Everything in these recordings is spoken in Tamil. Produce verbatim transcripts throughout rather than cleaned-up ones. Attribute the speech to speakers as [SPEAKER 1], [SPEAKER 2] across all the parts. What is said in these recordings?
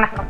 [SPEAKER 1] வணக்கம்.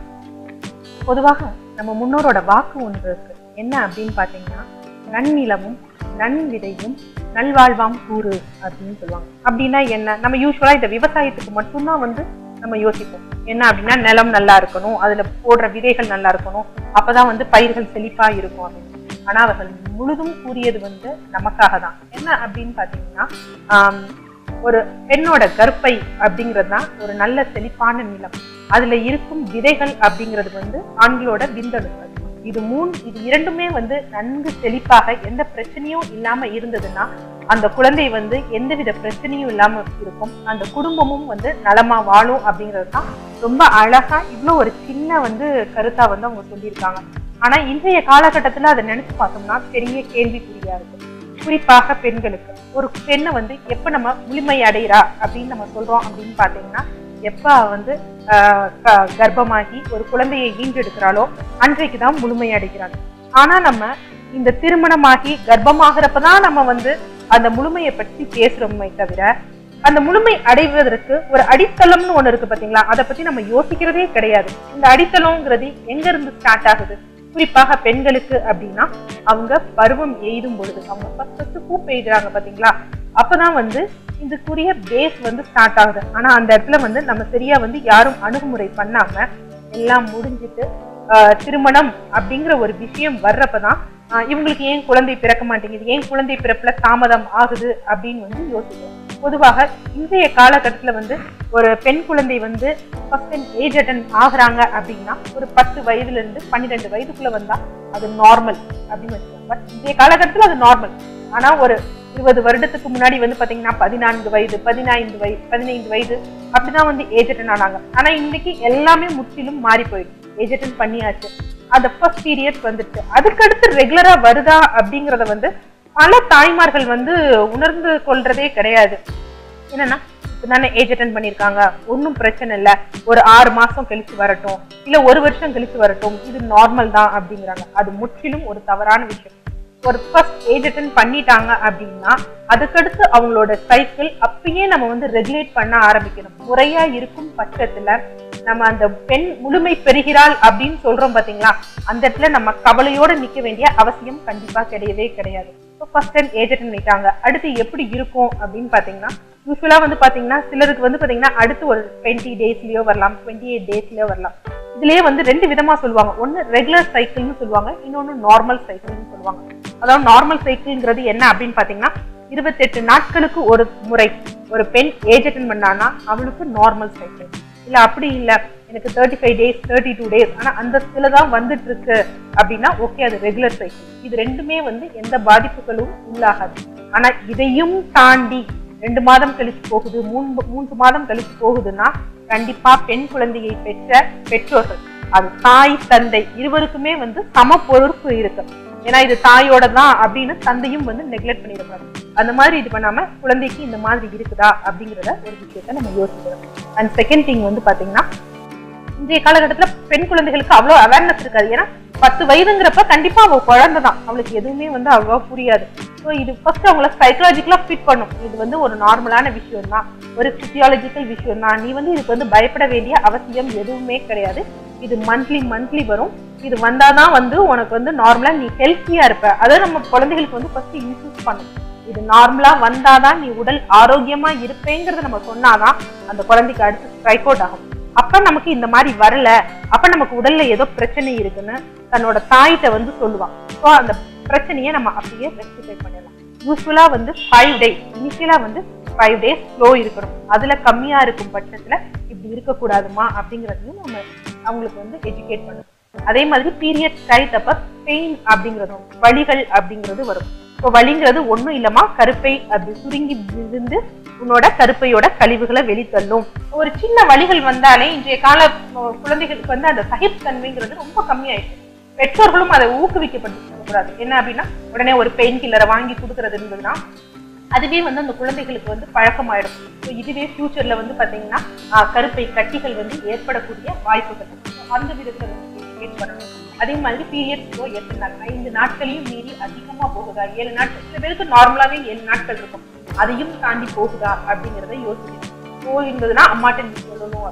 [SPEAKER 1] பொதுவாக நம்ம முன்னோரோட வாக்கு ஒன்று இருக்கு. என்ன அப்படின்னு பாத்தீங்கன்னா, நன்னிலமும் நன்விதையும் நல்வாழ்வாம் கூறு அப்படின்னு சொல்லுவாங்க. அப்படின்னா என்ன? நம்ம யூஸ்வலா இந்த விவசாயத்துக்கு மட்டும்தான் வந்து நம்ம யோசிப்போம். என்ன அப்படின்னா, நிலம் நல்லா இருக்கணும், அதுல போடுற விதைகள் நல்லா இருக்கணும், அப்பதான் வந்து பயிர்கள் செழிப்பா இருக்கும் அப்படின்னு. ஆனா அவர்கள் முழுதும் கூறியது வந்து நமக்காக தான். என்ன அப்படின்னு பாத்தீங்கன்னா, ஆஹ் ஒரு பெண்ணோட கர்ப்பை அப்படிங்கிறது தான் ஒரு நல்ல செழிப்பான நிலம். அதுல இருக்கும் விதைகள் அப்படிங்கிறது வந்து ஆண்களோட விந்தணுக்கள். இது மூணு இது இரண்டுமே வந்து நன்கு செழிப்பாக எந்த பிரச்சனையும் இல்லாம இருந்ததுன்னா அந்த குழந்தை வந்து எந்தவித பிரச்சனையும் இல்லாம இருக்கும், அந்த குடும்பமும் வந்து நலமா வாழும் அப்படிங்கிறது தான் ரொம்ப அழகா இவ்வளவு ஒரு சின்ன வந்து கருத்தா வந்து அவங்க சொல்லியிருக்காங்க. ஆனா இன்றைய காலகட்டத்துல அதை நினைச்சு பார்த்தோம்னா பெரிய கேள்விக்குறியா இருக்கு. குறிப்பாக பெண்களுக்கு, ஒரு பெண்ணை வந்து எப்ப நம்ம முழுமை அடைகிறா அப்படின்னு நம்ம சொல்றோம் அப்படின்னு பாத்தீங்கன்னா, எப்ப வந்து ஆஹ் கர்ப்பமாகி ஒரு குழந்தையை ஈன்றெடுக்கிறாளோ அன்றைக்குதான் முழுமை அடைகிறாங்க. ஆனா நம்ம இந்த திருமணமாகி கர்ப்பமாகிறப்பதான் நம்ம வந்து அந்த முழுமையை பற்றி பேசுறோமே தவிர, அந்த முழுமை அடைவதற்கு ஒரு அடித்தளம்னு ஒண்ணு இருக்கு பாத்தீங்களா, அதை பத்தி நம்ம யோசிக்கிறதே கிடையாது. இந்த அடித்தளம்ங்கிறது எங்க இருந்து ஸ்டார்ட் ஆகுது? குறிப்பாக பெண்களுக்கு அப்படின்னா, அவங்க பருவம் எய்தும் பொழுது, அவங்க ஃபர்ஸ்ட் பூ பெய்கிறாங்க பாத்தீங்களா, அப்பதான் வந்து இதுக்குரிய பேஸ் வந்து ஸ்டார்ட் ஆகுது. ஆனா அந்த இடத்துல வந்து நம்ம சரியா வந்து யாரும் அணுகுமுறை பண்ணாம எல்லாம் முடிஞ்சிட்டு ஆஹ் திருமணம் அப்படிங்கிற ஒரு விஷயம் வர்றப்பதான் ஆஹ் இவங்களுக்கு ஏன் குழந்தை பிறக்க மாட்டேங்குது, ஏன் குழந்தை பிறப்புல தாமதம் ஆகுது அப்படின்னு வந்து யோசிக்கிறோம். பொதுவாக இன்றைய காலகட்டத்துல வந்து ஒரு பெண் குழந்தை வந்து ஃபர்ஸ்ட் டைம் ஏஜ் அட்டன் ஆகுறாங்க அப்படின்னா ஒரு பத்து வயதுல இருந்து பன்னிரெண்டு வயதுக்குள்ள வந்தா அது நார்மல் அப்படின்னு வச்சுக்கோங்க. பட் இன்றைய காலகட்டத்துல அது நார்மல். ஆனா ஒரு இருபது வருடத்துக்கு முன்னாடி வந்து பாத்தீங்கன்னா பதினான்கு வயது பதினைந்து வயது பதினைந்து வயது அப்படிதான் வந்து ஏஜ் அட்டன் ஆனாங்க. ஆனா இன்னைக்கு எல்லாமே முற்றிலும் மாறி போயிடுச்சு. ஏஜ் அட்டன் பண்ணியாச்சு, அந்த ஃபர்ஸ்ட் பீரியட் வந்துட்டு அதுக்கடுத்து ரெகுலரா வருதா அப்படிங்கறத வந்து பல தாய்மார்கள் வந்து உணர்ந்து கொள்றதே கிடையாது. என்னன்னா, இப்பதானே ஏஜ் அட்டன் பண்ணிருக்காங்க, ஒன்னும் பிரச்சனை இல்ல, ஒரு ஆறு மாசம் கழிச்சு வரட்டும், இல்ல ஒரு வருஷம் கழிச்சு வரட்டும், இது நார்மல் தான் அப்படிங்கிறாங்க. அது முற்றிலும் ஒரு தவறான விஷயம். ஒரு ஃபர்ஸ்ட் ஏஜ் அட்டன் பண்ணிட்டாங்க அப்படின்னா அதுக்கடுத்து அவங்களோட சைக்கிள் அப்பயே நம்ம வந்து ரெகுலேட் பண்ண ஆரம்பிக்கணும். முறையா இருக்கும் பட்சத்துல நம்ம அந்த பெண் முழுமை பெறுகிறாள் அப்படின்னு சொல்றோம் பாத்தீங்களா, அந்த இடத்துல நம்ம கவலையோட நிக்க வேண்டிய அவசியம் கண்டிப்பா கிடையவே கிடையாது. ஃபர்ஸ்ட் டைம் ஏஜ் அட்டன் பண்ணிட்டாங்க, அடுத்து எப்படி இருக்கும் அப்படின்னு பாத்தீங்கன்னா, யூஸ்வலா வந்து பாத்தீங்கன்னா சிலருக்கு வந்து பாத்தீங்கன்னா அடுத்து ஒரு டுவெண்ட்டி டேஸ்லயோ வரலாம், டுவெண்ட்டி எயிட் டேஸ்லயோ வரலாம். இதுலயே வந்து ரெண்டு விதமா சொல்லுவாங்க. ஒன்னு ரெகுலர் சைக்கிள்னு சொல்லுவாங்க, இன்னொன்னு நார்மல் சைக்கிள்னு சொல்லுவாங்க. அதாவது நார்மல் சைக்கிள்ங்கிறது என்ன அப்படின்னு பாத்தீங்கன்னா, இருபத்தி எட்டு நாட்களுக்கு ஒரு முறை ஒரு பெண் ஏஜ் அட்டன் பண்ணானா அவளுக்கு நார்மல் சைக்கிள். இல்ல அப்படி இல்ல, எனக்கு thirty five days thirty two days ஆனா அந்த ஸ்டில்தான் வந்துட்டு இருக்கு அப்படின்னா ஓகே, அது ரெகுலர் சைக்கிள். இது ரெண்டுமே வந்து எந்த பாதிப்புகளும் உள்ளாகாது. ஆனா இதையும் தாண்டி ரெண்டு மாதம் கழிச்சு போகுது, மூன்று மூன்று மாதம் கழிச்சு போகுதுன்னா கண்டிப்பா பெண் குழந்தையை பெற்ற பெற்றோர்கள், அது தாய் தந்தை இருவருக்குமே வந்து சம பொறுப்பு இருக்கு. ஏன்னா இது தாயோட தான் அப்படின்னு தந்தையும் வந்து நெக்லெக்ட் பண்ணிடக்கூடாது. அந்த மாதிரி இது பண்ணாம குழந்தைக்கு இந்த மாதிரி இருக்குதா அப்படிங்கிறத ஒரு விஷயத்த நம்ம யோசிக்கிறோம். அண்ட் செகண்ட் திங் வந்து பாத்தீங்கன்னா, இன்றைய காலகட்டத்துல பெண் குழந்தைகளுக்கு அவ்வளவு அவேர்னஸ் இருக்காது. ஏன்னா பத்து வயதுங்கிறப்ப கண்டிப்பா அவ குழந்தைதான், அவளுக்கு எதுவுமே வந்து அவ்வளவா புரியாது. ஸோ இது ஃபர்ஸ்ட் அவங்கள சைக்கலாஜிக்கலா ஃபிட் பண்ணும். இது வந்து ஒரு நார்மலான விஷயம் தான், ஒரு பிசியாலஜிக்கல் விஷயம் தான், நீ வந்து இதுக்கு வந்து பயப்பட வேண்டிய அவசியம் எதுவுமே கிடையாது. இது மந்த்லி மந்த்லி வரும், இது வந்தாதான் வந்து உனக்கு வந்து நார்மலா நீ ஹெல்த்தியா இருப்ப. அதாவது நம்ம குழந்தைகளுக்கு வந்து ஃபர்ஸ்ட் இன்சூஸ் பண்ணும். இது நார்மலா வந்தாதான் நீ உடல் ஆரோக்கியமா இருப்பேங்கிறத நம்ம சொன்னாதான் அந்த குழந்தைக்கு அடுத்து ஸ்ட்ரைக் அவுட் ஆகும். அப்ப நமக்கு இந்த மாதிரி வரல, அப்ப நமக்கு உடல்ல ஏதோ பிரச்சனை இருக்குன்னு தன்னோட தாயிட்ட வந்து சொல்லுவான். ஸோ அந்த பிரச்சனையை நம்ம அப்படியே ரெக்டிஃபை பண்ணிடலாம். யூஸ்வலா வந்து ஃபைவ் டேஸ் இனிஷியலா வந்து ஃபைவ் டேஸ் ஸ்லோ இருக்கணும். அதுல கம்மியா இருக்கும் பட்சத்துல இப்படி இருக்கக்கூடாதுமா அப்படிங்கிறதையும் நம்ம அவங்களுக்கு வந்து எஜுகேட் பண்ணணும். அதே மாதிரி பீரியட் டைட் அப்ப பெயின் அப்படிங்கிறதும் வலிகள் அப்படிங்கிறது வரும். இப்போ வலிங்கிறது ஒன்றும் இல்லமா, கருப்பை அப்படி சுருங்கி விழுந்து உன்னோட கருப்பையோட கழிவுகளை வெளித்தள்ளும். ஒரு சின்ன வலிகள் வந்தாலே இன்றைய கால குழந்தைகளுக்கு வந்து அந்த சகிப்புத்தன்மைங்கிறது ரொம்ப கம்மியாயிடுச்சு. பெற்றோர்களும் அதை ஊக்குவிக்கப்படக்கூடாது. என்ன அப்படின்னா, உடனே ஒரு பெயின் கில்லரை வாங்கி கொடுக்கறது இருந்ததுன்னா அதுவே வந்து அந்த குழந்தைகளுக்கு வந்து பழக்கமாயிடும். ஸோ இதுவே ஃபியூச்சர்ல வந்து பாத்தீங்கன்னா கருப்பை கட்டிகள் வந்து ஏற்படக்கூடிய வாய்ப்புகள் அந்த விதத்துல வந்து ஏற்படணும். அதே மாதிரி பீரியட் ஸ்லோ எத்தனை நாள், ஐந்து நாட்களையும் மீறி அதிகமா போகுதா, ஏழு நாட்கள், சில பேருக்கு நார்மலாவே ஏழு நாட்கள் இருக்கும், அதையும் தாண்டி போகுதா அப்படிங்கிறத யோசிக்கணும். போயிருந்ததுன்னா அம்மாட்ட நீ சொல்லணும் அப்படின்னு.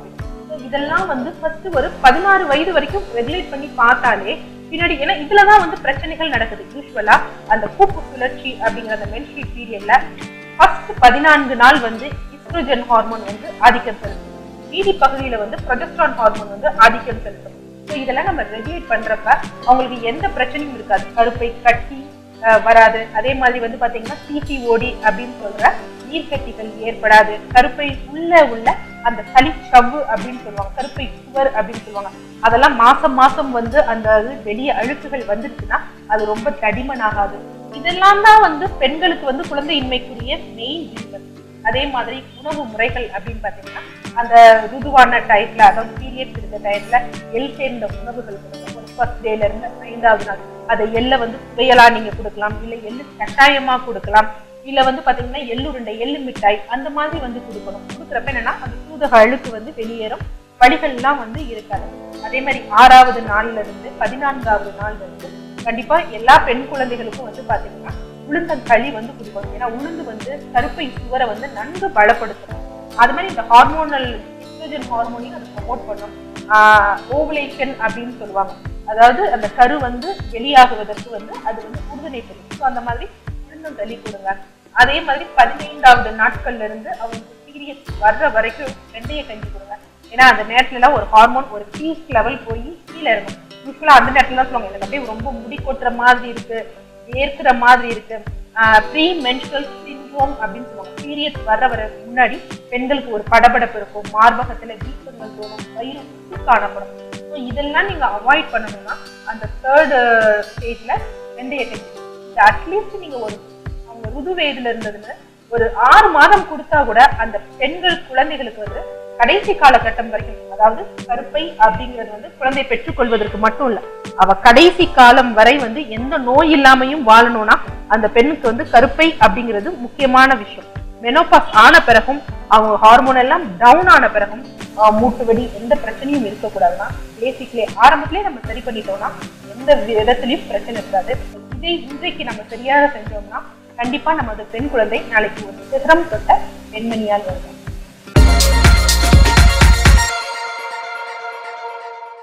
[SPEAKER 1] இதெல்லாம் வந்து ஃபர்ஸ்ட் ஒரு பதினாறு வயது வரைக்கும் ரெகுலேட் பண்ணி பார்த்தாலே பின்னாடி, ஏன்னா இதுலதான் வந்து பிரச்சனைகள் நடக்குது. யூஸ்வலா அந்த கூப்பு சுழற்சி அப்படிங்கிற அந்த மென்ஸ்ட்ரல் பீரியட்ல ஃபர்ஸ்ட் பதினான்கு நாள் வந்து ஈஸ்ட்ரோஜன் ஹார்மோன் வந்து ஆதிக்கம் செலுத்தும். மீதி பகுதியில வந்து ப்ரொஜெஸ்டரான் ஹார்மோன் வந்து ஆதிக்கம் செலுத்தும். ஸோ இதெல்லாம் நம்ம ரெகுலேட் பண்றப்ப அவங்களுக்கு எந்த பிரச்சனையும் இருக்காது. கருப்பை கட்டி வராது. அதே மாதிரி வந்து பாத்தீங்கன்னா பிசிஓடி அப்படின்னு சொல்ற நீர்க்கட்டிகள் ஏற்படாது. கருப்பை உள்ள உள்ள அந்த சளி சவ்வு அப்படின்னு சொல்லுவாங்க, கருப்பை சுவர் அப்படின்னு சொல்லுவாங்க, அதெல்லாம் மாசம் மாசம் வந்து அந்த வெளிய அழுக்குகள் வந்துருச்சுன்னா அது ரொம்ப தடிமன் ஆகாது. இதெல்லாம் தான் வந்து பெண்களுக்கு வந்து குழந்தையின்மைக்குரிய மெயின் ரீசன். அதே மாதிரி உணவு முறைகள் அப்படின்னு பாத்தீங்கன்னா அந்த ருதுவான டயத்துல, அதாவது பீரியட்ஸ் இருக்க டயத்துல எள் சேர்ந்த உணவுகள் கொடுங்க. ஃபர்ஸ்ட் டேல இருந்து ஐந்தாவது நாள் அதை எள்ள வந்து புகையலா நீங்க கொடுக்கலாம், இல்ல எள்ளு கட்டாயமா கொடுக்கலாம், இல்ல வந்து பாத்தீங்கன்னா எள்ளுருண்டை எள்ளு மிட்டாய் அந்த மாதிரி வந்து கொடுக்கணும். கொடுக்குறப்ப என்னன்னா அந்த சூதக அழுக்கு வந்து வெளியேறும், வலிகள் எல்லாம் வந்து இருக்காது. அதே மாதிரி ஆறாவது நாள்ல இருந்து பதினான்காவது நாள் வந்து கண்டிப்பா எல்லா பெண் குழந்தைகளுக்கும் வந்து பாத்தீங்கன்னா உளுந்தங்களி வந்து கொடுக்கணும். ஏன்னா உளுந்து வந்து கருப்பை சுவரை வந்து நன்கு பலப்படுத்தணும். அது மாதிரி இந்த ஹார்மோனல் ஈஸ்ட்ரோஜன் ஹார்மோனையும் அதை ப்ரமோட் பண்ணும். ஆஹ் ஓவுலேஷன் அப்படின்னு சொல்லுவாங்க, அதாவது அந்த கரு வந்து வெளியாகுவதற்கு வந்து அது வந்து உறுதுணை பெறும். ஸோ அந்த மாதிரி உளுந்தங்களி கொடுங்க. அதே மாதிரி பதினைந்தாவது நாட்கள்ல இருந்து அவங்களுக்கு பீரியட்ஸ் வர்ற வரைக்கும் வெந்தய கஞ்சி கொடுங்க. ஏன்னா அந்த நேரத்துல எல்லாம் ஒரு ஹார்மோன் ஒரு பீக் லெவல் போய் கீழே இருக்கும். யூஸ்வலா அந்த நேரத்துல தான் சொல்லுவாங்க எனக்கு அப்படியே ரொம்ப முடி கொட்டுற மாதிரி இருக்கு, ஏற்கிற மாதிரி இருக்கு, ப்ரீ மென்ஸ்ட்ரல் சிண்ட்ரோம் அப்படின்னு சொல்லுவாங்க. பீரியட்ஸ் வர்ற வர முன்னாடி பெண்களுக்கு ஒரு படபடப்பு இருக்கும், மார்பகத்துல வீக்கங்கள் தோணும், வயிறு உப்பு காணப்படும். ஸோ இதெல்லாம் நீங்க அவாய்ட் பண்ணணும்னா அந்த தேர்ட் ஸ்டேஜ்ல வெந்தய கஞ்சி அட்லீஸ்ட் நீங்க ஒரு அவங்க ருது வயதுல இருந்ததுன்னு ஒரு ஆறு மாதம் கொடுத்தா கூட அந்த பெண்கள் குழந்தைகளுக்கு வந்து கடைசி காலகட்டம் வரைக்கும், அதாவது கருப்பை அப்படிங்கிறது வந்து குழந்தை பெற்றுக்கொள்வதற்கு மட்டும் இல்ல, அவ கடைசி காலம் வரை வந்து எந்த நோய் இல்லாமையும் வாழணும்னா அந்த பெண்ணுக்கு வந்து கருப்பை அப்படிங்கிறது முக்கியமான விஷயம். மெனோபாஸ் ஆன பிறகும் அவங்க ஹார்மோன் எல்லாம் டவுன் ஆன பிறகும் மூட்டு வலி எந்த பிரச்சனையும் இருக்கக்கூடாதுன்னா பேசிக்லயே ஆரம்பத்திலேயே நம்ம சரி பண்ணிட்டோம்னா எந்த விதத்திலையும் பிரச்சனை இருக்காது. இதை இன்றைக்கு நம்ம சரியாக செஞ்சோம்னா கண்டிப்பா நமது பெண் குழந்தை நாளைக்கு ஒரு சிகரம் தொட்ட பெண்மணியால் வருவோம்.